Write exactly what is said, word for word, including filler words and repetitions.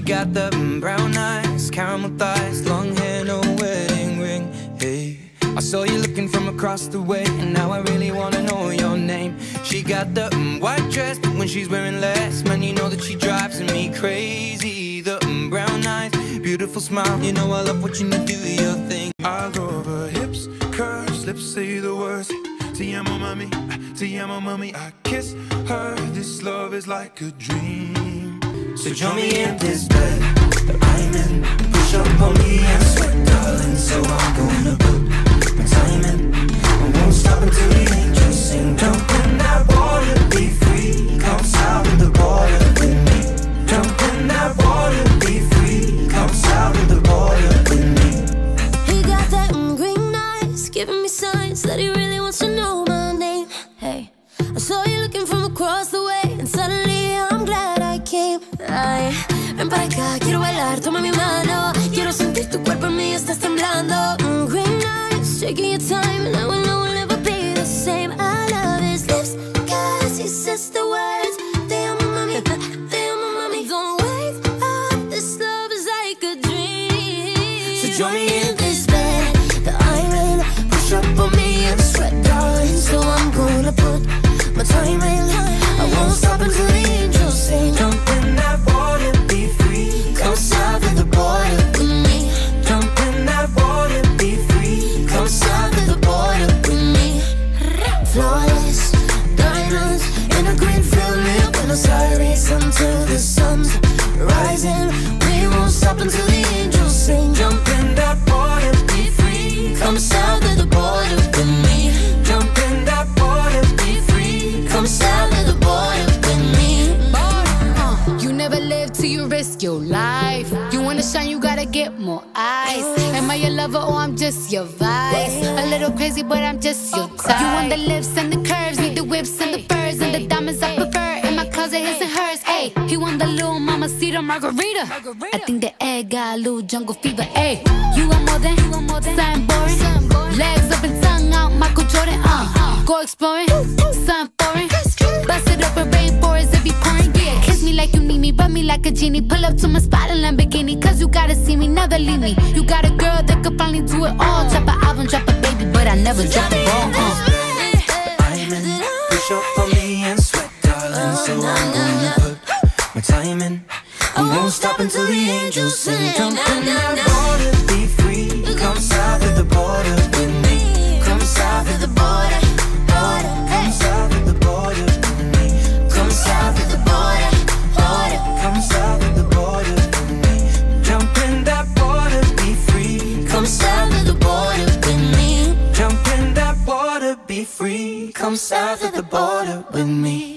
got the mm, brown eyes, caramel thighs, long hair, no wedding ring. Hey, I saw you looking from across the way, and now I really wanna know your name. She got the mm, white dress, but when she's wearing less, man, you know that she drives me crazy. The mm, brown eyes, beautiful smile, you know I love watching you do your thing. I go over hips, curves, lips say the words. Te amo, mommy, te amo, mommy. I kiss her, this love is like a dream. So join me in this bed that I'm in. Push up on me and sweat, darling. So I'm gonna put my time in. I won't stop until the angels sing. Jump in that water, be free. Come south of the border with me. Jump in that water, be free. Come south of the border with me. He got that mm, green eyes, giving me signs that he really wants to know my name. Hey, I saw you looking from across the way, and suddenly I'm glad I came. Ay, ven para acá, quiero bailar, toma mi mano. Quiero sentir tu cuerpo en mí, estás temblando. Mm, green eyes, taking your time, and I will know we'll never be the same. I love his lips, cause he says the words. Te amo, mami, te amo, mami. Don't wake up, this love is like a dream. So join me in this bed that I'm in. Push up on me and sweat, darling. So I'm gonna put my time in. I won't stop until the angels sing. Jump in that water, be free. Come south of the border with me. Jump in that water, be free. Come south of the border with me. Flawless diamonds in a green field near Buenos Aires until the sun's rising. We won't stop until the angels sing. Jump in that water, be free. Come south of the border with me. Jump in that water, be free. Come south of the border with me. Uh, you never live till you risk your life. You wanna shine, you gotta get more eyes. Am I your lover or I'm just your vice? A little crazy, but I'm just your type. You want the lips and the curves, need the whips and the furs and the diamonds I prefer. In my closet, his and hers. Ayy, he want the little mamacita margarita. I think the egg got a little jungle fever. Ayy, you want more than, you want more than something boring. Legs up and tongue out, Michael Jordan. Uh, go exploring, something foreign. Bust it up in rainforest if you pouring. Yeah, kiss me like you need me, rub me like a genie. Pull up to my spot in Lamborghini, cause you gotta see me, never leave me. You got a girl that could finally do it all. Drop an album, drop a baby, but I never drop the ball. Uh. I'm in. Push up on me and sweat, darling. So I'm gonna put my time in. I won't stop until the angels sing. Jump in that water, be free. Come south of the border with me. Come south of the border, border. Come south of the border with me. Come south of the border, border. Come south of the border with me. Jump in that water, be free. Come south of the border with me. Jump in that water, be free. Come south of the border with me.